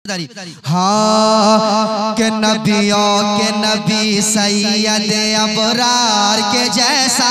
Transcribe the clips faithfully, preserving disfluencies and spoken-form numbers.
हाँ के नबियों के नबी सैयद अबरार के जैसा।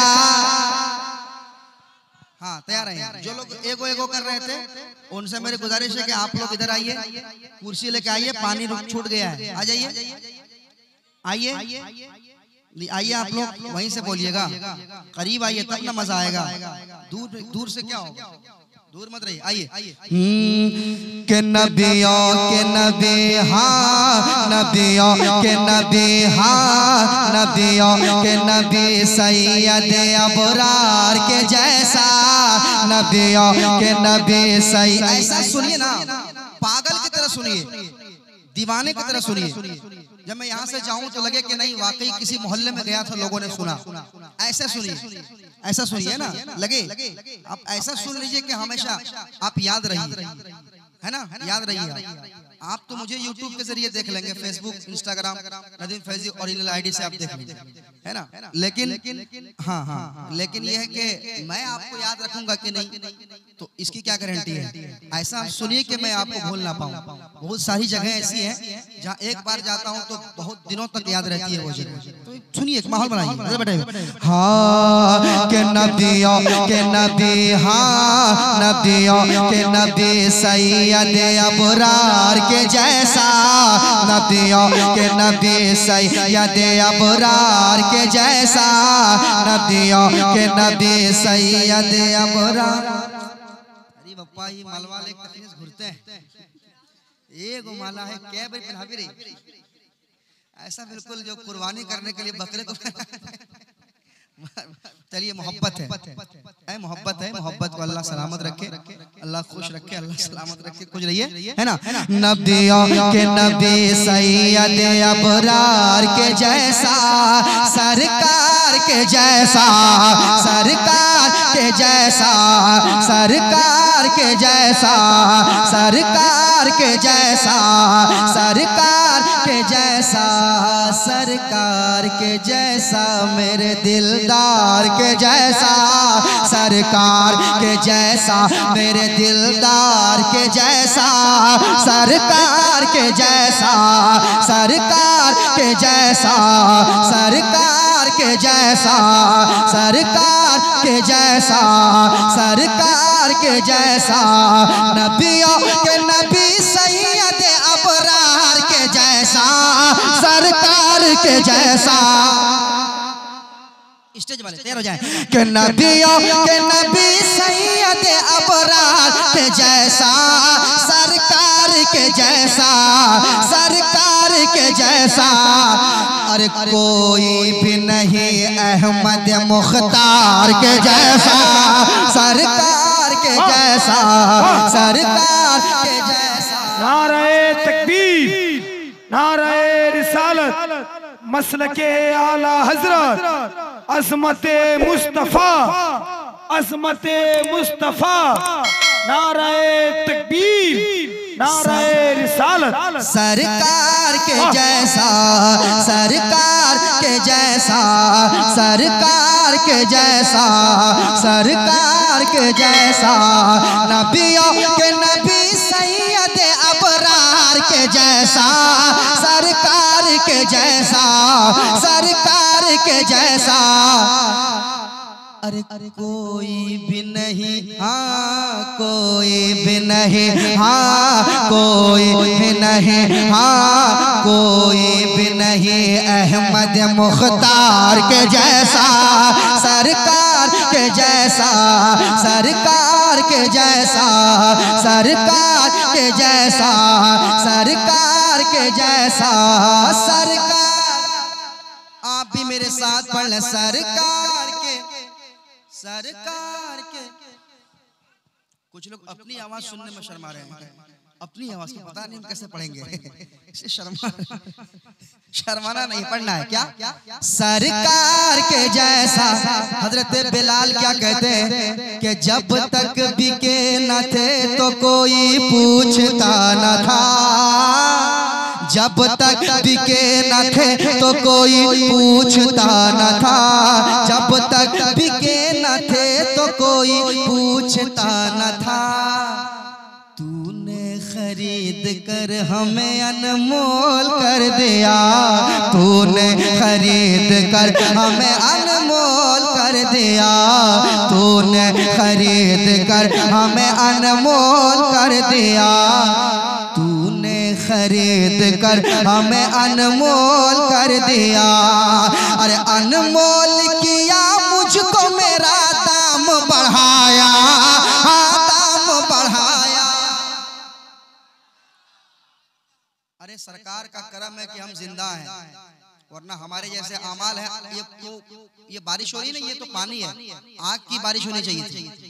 हाँ तैयार हैं जो लोग एगो एगो कर रहे थे उनसे मेरी गुजारिश है कि आप लोग इधर आइए, कुर्सी लेके आइए, पानी रुक छूट गया है, आ जाइए आइए आइए आप लोग वहीं से बोलिएगा, करीब आइए तब ना मजा आएगा, दूर दूर से क्या होगा, दूर मत रहिए, आइए। के नबियों के नबी हाँ नबियों के नबी हाँ नबियों के नबी सैयद अबरार के जैसा, नबियों के नबी सैयद। ऐसा सुनिए ना, पागल की तरह सुनिए, दीवाने की तरह सुनिए। जब मैं यहाँ से जाऊं तो लगे कि नहीं वाकई किसी मोहल्ले में गया था, लोगों ने सुना। ऐसा सुनिए, ऐसा सुनिए ना, लगे आप ऐसा सुन लीजिए कि हमेशा आप याद रहिए, है ना, याद रहिए। आप तो मुझे YouTube के जरिए देख लेंगे, Facebook, Instagram, Nadeem Faizi original ID से आप देख लेंगे, है ना। लेकिन हाँ हाँ लेकिन यह है कि मैं आपको याद रखूंगा कि नहीं, तो इसकी क्या गारंटी है। ऐसा आप सुनिए कि मैं आपको भूल ना पाऊँ। बहुत सारी जगह ऐसी हैं जहाँ एक बार जाता हूँ तो बहुत दिनों तक याद रहती है वो जगह। तो सुनिए, माहौल बनाइए। हाँ के नबियों के नबी हाँ नबियों के नबी सैयद अबरार के जैसा, नबियों के नबी सैयद अबरार के जैसा, नबियों के नबी सैयद अबरार। अरे बप्पा ये मालवा ले घूरते हैं, एक माला है क्या भाई पहना भी रही। ऐसा बिल्कुल जो कुर्बानी करने के लिए बकरे को चलिए मोहब्बत है, है मोहब्बत है, मोहब्बत को अल्लाह सलामत रखे, अल्लाह खुश रखे, अल्लाह सलामत रखे, खुश रहिए, है ना। नबियों के नबी सैयद अबरार के जैसा, सरकार के जैसा, सरकार के जैसा, सरकार के जैसा, सरकार के जैसा, सरकार के जैसा, सरकार के जैसा, मेरे दिलदार के जैसा, सरकार के जैसा, मेरे दिलदार के जैसा, सरकार के जैसा, सरकार के जैसा, सरकार के जैसा, सरकार के जैसा, सरकार के जैसा, नबियों के नबी सैयद अबरार के जैसा, सरकार के जैसा। स्टेज वाले तैयार हो जाए। कि नबियों के नबी सैयद अबरार के जैसा, सरकार के जैसा, सरकार के जैसा, अरे कोई भी नहीं अहमद मुख्तार के जैसा, सरकार के जैसा, सरकार के जैसा। नारे तकबीर, नारे रिसालत, मसलके आला हजरत, अज़मते मुस्तफा, अज़मते मुस्तफा, नारे तकबीर, नारे रिसालत। सरकार के जैसा, सरकार के जैसा, सरकार के जैसा, सरकार के जैसा, नबियों के नबी सैयद अबरार के जैसा, सरकार के जैसा, सरकार के जैसा, अरे कोई भी नहीं हाँ कोई भी नहीं हाँ कोई भी नहीं हाँ कोई भी नहीं अहमद मुख्तार के जैसा, सरकार के जैसा, सरकार के जैसा, सरकार के जैसा, सरकार के जैसा, सरकार। आप भी मेरे साथ पढ़ लें, सरकार के, सरकार के। कुछ लोग अपनी आवाज सुनने में शर्मा रहे हैं, अपनी आवाज को पता नहीं कैसे पढ़ेंगे, इसे शर्मा शर्माना नहीं, पढ़ना है क्या। सरकार के जैसा, हजरत बिलाल क्या कहते हैं कि जब तक बिके न थे तो कोई पूछता न था, जब तक बिके न थे तो कोई पूछता न था, जब तक बिके न थे तो कोई पूछता न था, तूने खरीद कर कर हमें अनमोल कर दिया, तूने खरीद कर हमें अनमोल कर दिया, तूने खरीद कर हमें अनमोल कर दिया, तूने खरीद कर हमें अनमोल कर दिया। अरे अनमोल किया मुझको मेरा दाम बढ़ाया, हाँ दाम बढ़ाया। अरे सरकार का करम है कि हम जिंदा हैं, वरना हमारे जैसे आमाल है। ये तो ये बारिश हो रही है ना, ये तो पानी है, आग की बारिश होनी चाहिए थी।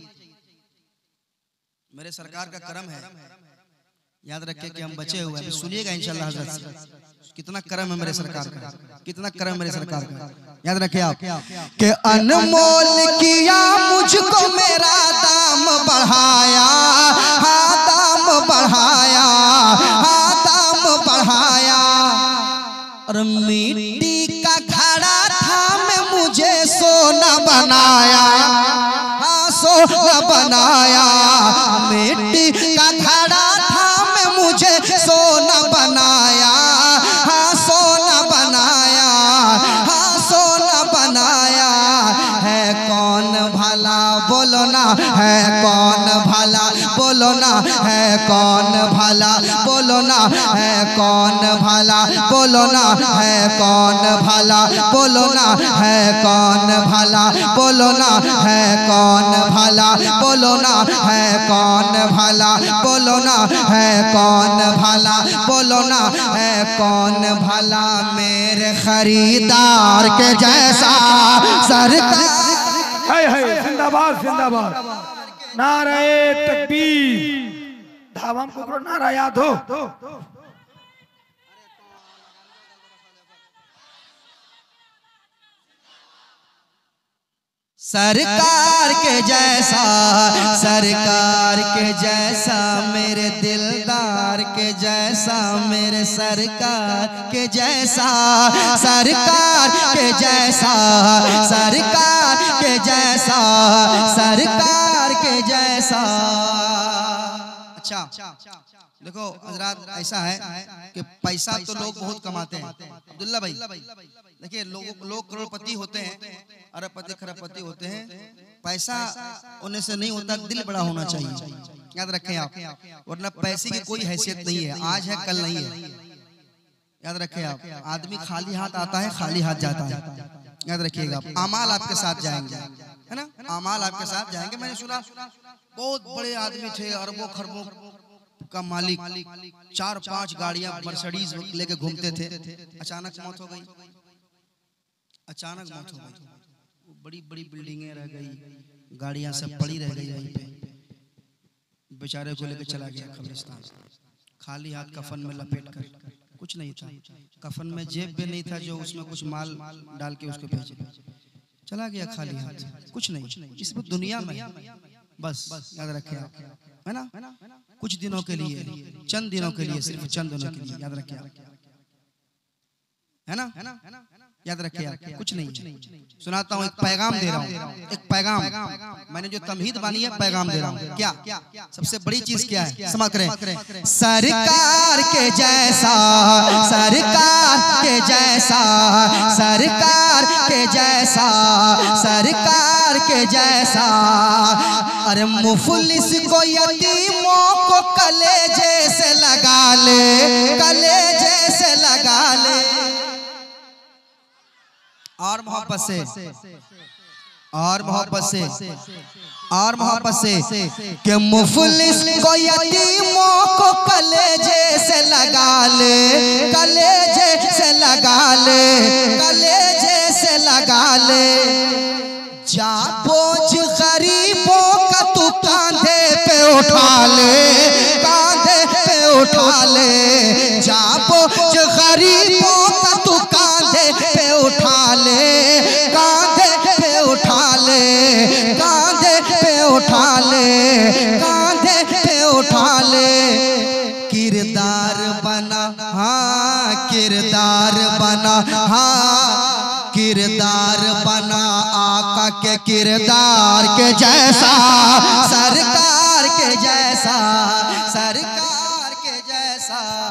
मेरे सरकार का करम है, याद रखे कि हम बचे हुए हैं। सुनिएगा इंशाल्लाह हज़रत, कितना करम है मेरे सरकार का, कितना करम मेरे सरकार का। याद रखे आप कि अनमोल किया मुझको मेरा दाम बढ़ाया, हाँ दाम बढ़ाया, हाँ दाम बढ़ाया। और मिट्टी का घड़ा था मैं मुझे सोना बनाया, हाँ सोना बनाया। मिट्टी का घड़ा था मैं मुझे सोना बनाया, हाँ सोना बनाया, हाँ सोना बनाया। है कौन भला बोलो ना, है कौन भला बोलो ना, है कौन भला बोलो ना, है कौन भला बोलो ना, है कौन भला बोलो ना, है कौन भला बोलो ना, है कौन भला बोलो ना, है कौन भला बोलो ना, है कौन भला बोलो ना, है कौन भला मेरे खरीदार के जैसा सरकार। है है जिंदाबाद जिंदाबाद, नारे तकबीर। धावम को नारा याद हो। सरकार के जैसा, सरकार के जैसा मेरे दिलदार के जैसा, मेरे सरकार के जैसा, सरकार के जैसा, सरकार के जैसा, सरकार के जैसा। अच्छा देखो हजरात, ऐसा है कि पैसा तो लोग बहुत कमाते हैं। अब्दुल्ला भाई देखिए, लोग लोग करोड़पति होते हैं, अरबपति खरबपति होते हैं, पैसा होने से नहीं होता, दिल बड़ा होना चाहिए। याद रखें आप, वरना पैसे की कोई हैसियत नहीं है, आज है कल नहीं है। याद रखें आप, आदमी खाली हाथ आता है, खाली हाथ जाता है। याद रखिएगा, अमाल आपके साथ जाएंगे, है ना, अमाल आपके साथ जाएंगे। मैंने सुना बहुत बड़े आदमी थे, अरबों खरबों का मालिक, चार पांच गाड़ियां मर्सिडीज लेके घूमते थे, अचानक मौत हो गई, अचानक मौत हो गई। बड़ी बड़ी बिल्डिंगें रह गई, गाड़ियां सब पड़ी रह गई वहीं पे। बेचारे को लेके चला गया कब्रिस्तान, खाली हाथ, कफन में लपेट कर, कुछ नहीं था कफन में, जेब भी नहीं था जो उसमें कुछ माल डाल के उसको भेजे, चला गया खाली हाथ, कुछ नहीं। इस दुनिया में बस याद रखे आप, है ना, कुछ दिनों के लिए, चंद दिनों के लिए, सिर्फ चंद दिनों के लिए। याद रखे आप, है ना, याद रखिए आप, कुछ नहीं। सुनाता हूँ, एक पैगाम दे रहा हूँ, एक पैगाम। मैंने जो तमहीद बानी है, पैगाम दे रहा हूँ। क्या सबसे बड़ी चीज क्या है, समझ करें। सरकार के जैसा, सरकार के जैसा, सरकार के जैसा, सरकार के जैसा। अरे मुफलिस को यतीमों को कलेजे से लगा ले, कलेजे से लगा ले। और मोहब्बत से, और मोहब्बत से, और मोहब्बत से कि मुफलिस को यतीमों को कलेजे से लगा ले, कलेजे से लगा ले, कलेजे से लगा ले। जा बोझ गरीबों का तू कांधे पे उठा ले, कांधे पे उठा ले। जा बोझ गरीबों का तू कांधे पे उठा ले, कांधे पे उठा ले, कांधे पे उठा ले, कांधे पे उठा ले। किरदार बना, हाँ किरदार बना, हाँ किरदार बना आका के किरदार के जैसा, सरकार के जैसा, सरकार के जैसा।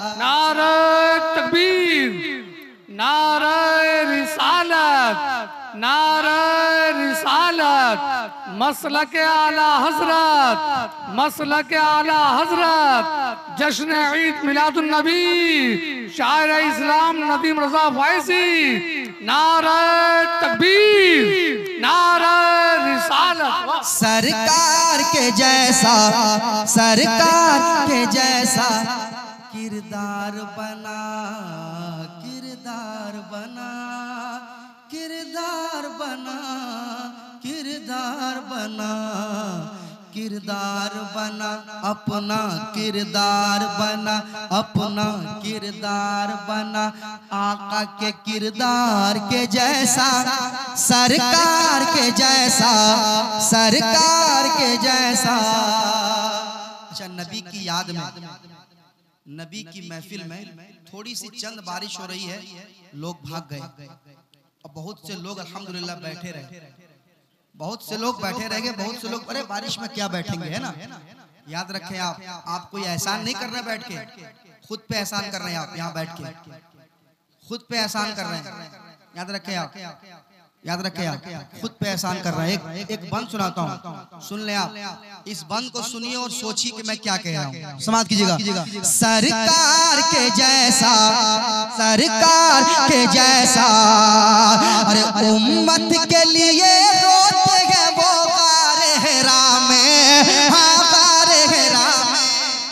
नारे तकबीर, नारे रिसालत, नारे रिसालत, मसलक आला हजरत, मसलक आला हजरत, जश्न ईद मिलादुन नबी, शायर इस्लाम नदीम रजा फैसी, नारे तकबीर, नारे रिसालत। सरकार के जैसा, सरकार के जैसा किरदार बना, किरदार बना, किरदार बना, किरदार बना, किरदार बना, अपना किरदार बना, अपना किरदार बना, आका के किरदार के जैसा, सरकार के जैसा, सरकार के जैसा। अच्छा, नबी की याद में, नबी की महफिल में थोड़ी सी चंद बारिश हो रही है, लोग भाग गए और बहुत से लोग अल्हम्दुलिल्लाह बैठे रहे, बहुत से लोग बैठे रह गए, बहुत से लोग अरे बारिश में क्या बैठेंगे, है ना। याद रखें आप, आप कोई एहसान नहीं कर रहे बैठ के, खुद पे एहसान कर रहे हैं आप यहाँ बैठ के, खुद पे एहसान कर रहे हैं। याद रखें आप, याद रखें आप, खुद पे एहसान कर रहे हैं। एक, एक बंद सुनाता हूँ, सुन ले आप, इस बंद को सुनिए और सोचिए कि मैं क्या कह रहा हूँ, समाप्त कीजिएगा। सरकार के जैसा, सरकार के जैसा, अरे उम्मत के लिए रोते हैं वो गारे हेरा में, हाँ गारे हेरा में।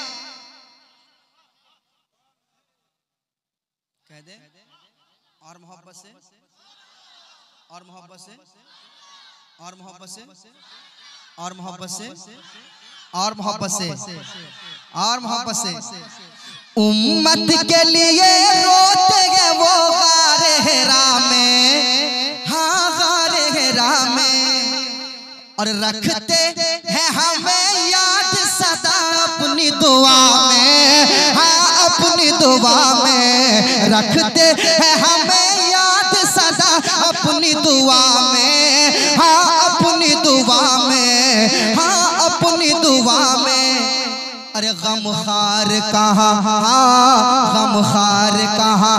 कह दे और मोहब्बत से, और मोहब्बत से, और मोहब्बत से, और मोहब्बत से, और मोहब्बत से, और मोहब्बत से। उम्मत के लिए रोते हैं वो गारे हेरा में, हाँ गारे हेरा में, और रखते हैं हमें याद सदा अपनी दुआ में, हाँ अपनी दुआ में, रखते हैं हमें याद सदा अपनी दुआ में, हाँ अपनी दुआ में, हाँ अपनी दुआ में। अरे गमखार कहाँ, गमखार कहाँ,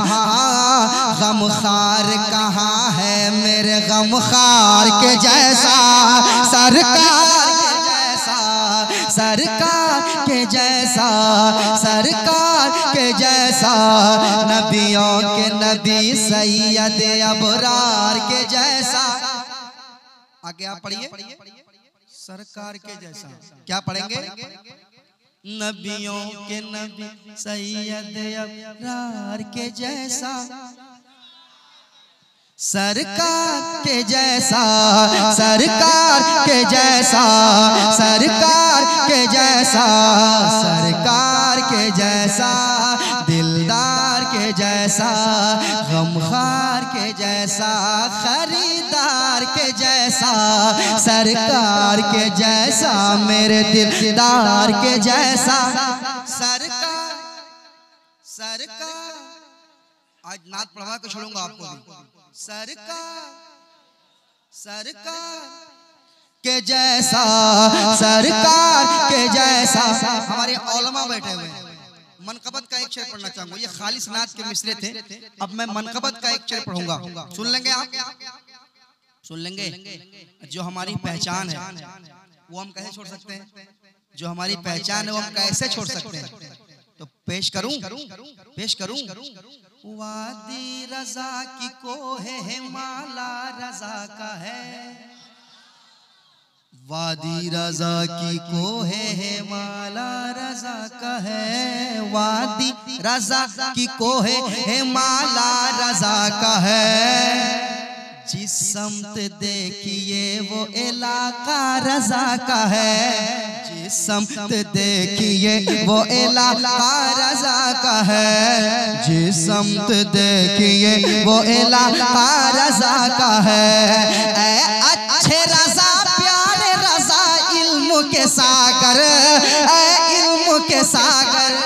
गमखार कहाँ है मेरे गमखार के जैसा, सरकार के जैसा, सरकार के जैसा, सरकार के जैसा, नबियों के नबी सैयद अबरार के जैसा। आगे आप पढ़िए, सरकार के जैसा क्या पढ़ेंगे, नबियों के नबी सैयद अबरार के जैसा, सरकार के जैसा, सरकार के जैसा, सरकार के जैसा, सरकार के जैसा, दिलदार के जैसा, गमखार के जैसा, खरीदार के जैसा, सरकार के जैसा, मेरे दिलदार के जैसा, सरकार, सरकार। आज नात पढ़वा के छोड़ूंगा आपको भी। सरकार, सरकार के जैसा, सरकार के जैसा। हमारे औलमा बैठे हुए हैं, मनकबत का एक शेर पढ़ना चाहूंगा, ये खालिस नात के मिसरे थे, अब मैं मनकबत का एक शेर पढ़ूंगा, सुन लेंगे आप, सुन लेंगे। जो हमारी पहचान है वो हम कैसे छोड़ सकते हैं, जो हमारी पहचान है वो हम कैसे छोड़ सकते हैं। तो पेश करूं, पेश करूं, वादी रजा की कोहे है माला रजा का है, वादी रजा की कोहे है माला रजा का है, वादी रजा की कोहे है माला रजा का है, जिस समत देखिए वो इलाका रजा का है, जिस समत देखिए वो इलाका रजा का है, जिस समत देखिए वो इलाका रजा का है। ऐ अच्छे रजा प्यारे रजा इल्म के सागर, ऐ इल्म के सागर।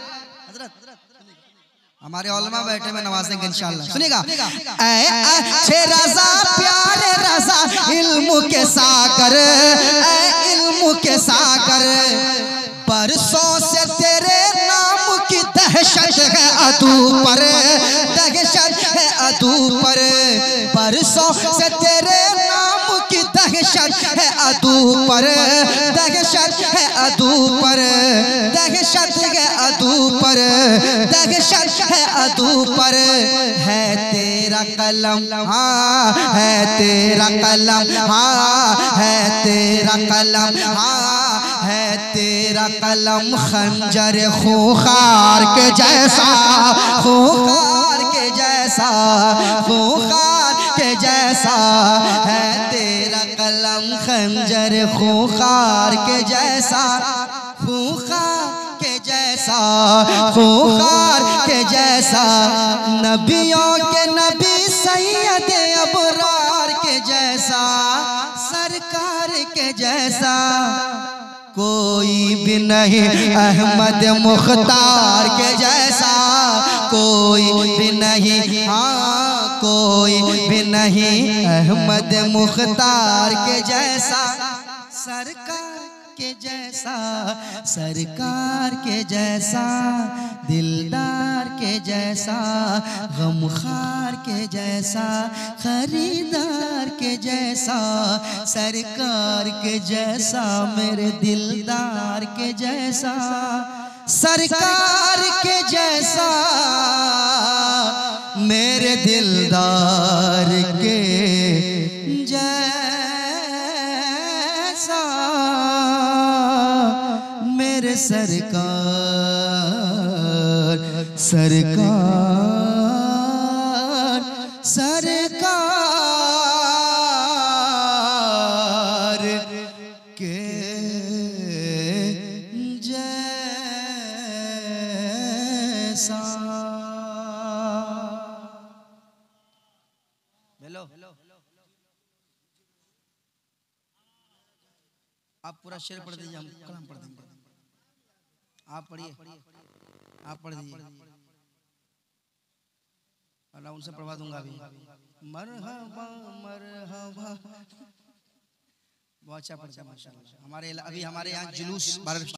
हमारे उलमा बैठे में नवाजेंगे इंशाअल्लाह, सुनिएगा। ऐ अच्छे रजा प्यारे रजा इल्म के सागर, ऐ इल्म के सागर, बरसों से तेरे नाम की दहशत है अदू पर, दहशत है अदू पर, बरसों से तेरे नाम की दहशत है अदू पर, दहशत है अदू पर, दहशत है अदू पर, दहशत है अदू पर। है तेरा कलम, हाँ है तेरा कलम, हाँ है तेरा कलम, हाँ है तेरा कलम खंजर खूंखार के जैसा, खूंखार के जैसा, खूंखार के जैसा है तेरा कलम खंजर खूंखार के जैसा, खूंखार के जैसा, खूंखार के जैसा। नबियों के नबी सैयद अबरार के जैसा, सरकार के जैसा कोई भी नहीं, अहमद मुख्तार के जैसा कोई भी नहीं, हाँ कोई भी नहीं, अहमद मुख्तार के जैसा, सरकार के जैसा, सरकार के जैसा, दिलदार के जैसा, गमखार के जैसा, खरीदार के जैसा, सरकार के जैसा, मेरे दिलदार के जैसा, सरकार के जैसा, मेरे दिलदार के जैसा, मेरे सरकार, सरकार, सरकार के जैसा। हेलो, आप पूरा शेर पढ़ दीजिए, हम कलम पढ़ देंगे। आप पढ़िए, आप पढ़ दीजिए, अल्लाह उनसे पढ़वा दूंगा अभी। मरहबा मरहबा, बहुत अच्छा पढ़ता है माशाल्लाह। हमारे अभी हमारे यहाँ जुलूस